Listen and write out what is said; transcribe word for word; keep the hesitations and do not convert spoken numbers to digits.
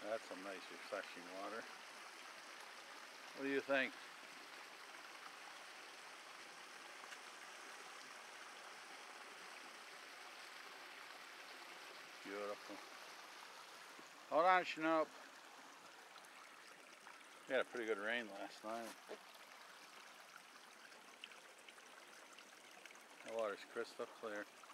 That's some nice refreshing water. What do you think? Beautiful. Hold on, Chinook. We had a pretty good rain last night. The water's crystal clear.